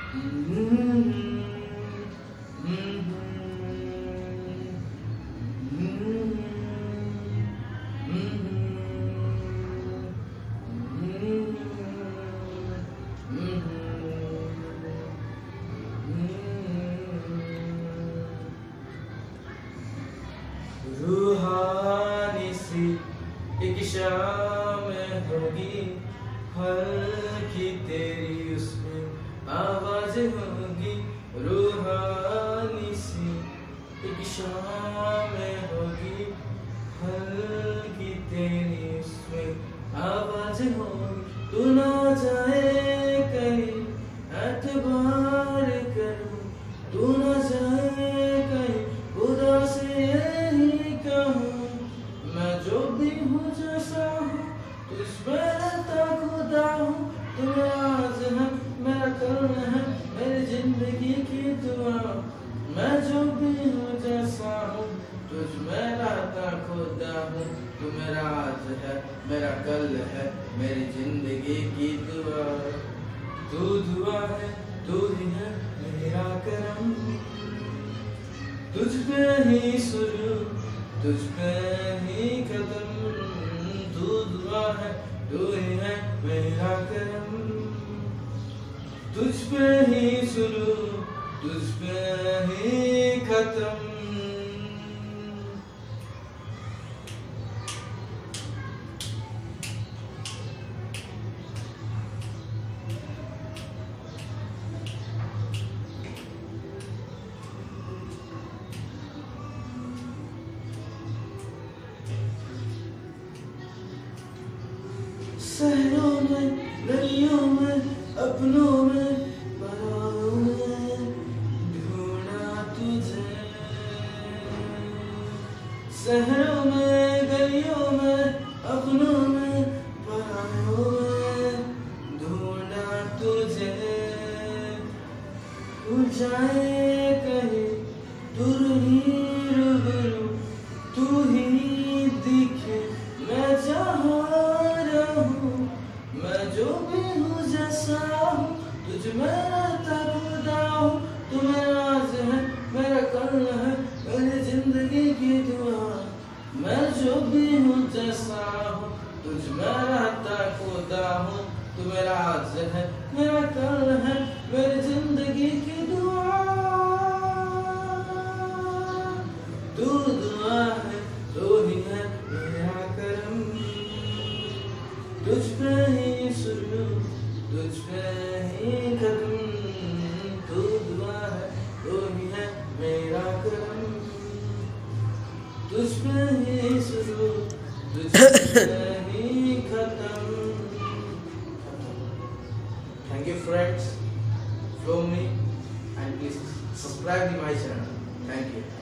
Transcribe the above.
रूहानी सी एक शाम होगी, हल्की तेरी उसमें आवाज होगी। रूहानी सी एक शाम होगी, हल्की तेरी उसमें आवाज होगी। तू ना जाए कहीं एतबार करूं, तू ना जाए कहीं खुदा से यही कहूं। मैं जो भी हूँ जैसा हूँ तुझमें रहता खुदा हूँ। तू मेरा आज है मेरा कल है मेरी जिंदगी की दुआ। मैं जो भी हूँ जैसा हूँ तुझमें रहता खुदा हूँ। तू मेरा आज है मेरा कल है मेरी जिंदगी की दुआ। तू दुआ है तू ही है मेरा करम, तुझ पे ही शुरू तुझ पे ही खत्म। तू दुआ है तू ही है मेरा करम, तुझ पे ही शुरू तुझ पे ही खत्म। शहरों में गलियों में अपनों में पराओं में ढूंढा तुझे। शहरों में गलियों में अपनों में पराओं में ढूंढा तुझे। तू जाए कहीं दूर ही रूबरू, तू ही दिखे मैं जहाँ रहूं। मैं जो भी हूँ जैसा हूँ तुझ में रहता खुदा हूँ। तू मेरा आज है मेरा कल है मेरी जिंदगी की दुआ। मैं जो भी हूँ जैसा हूँ तुझ में रहता खुदा हूँ। तू मेरा आज है मेरा कल है मेरी जिंदगी की दुआ। तू दुआ है तू ही है मेरा करम, तुझ पे ही शुरू तुझ पे ही खत्म। तू दुआ है तू ही है मेरा करम, तुझ पे ही शुरू तुझ पे ही खत्म। Thank you friends, follow me and please subscribe to my channel. Thank you.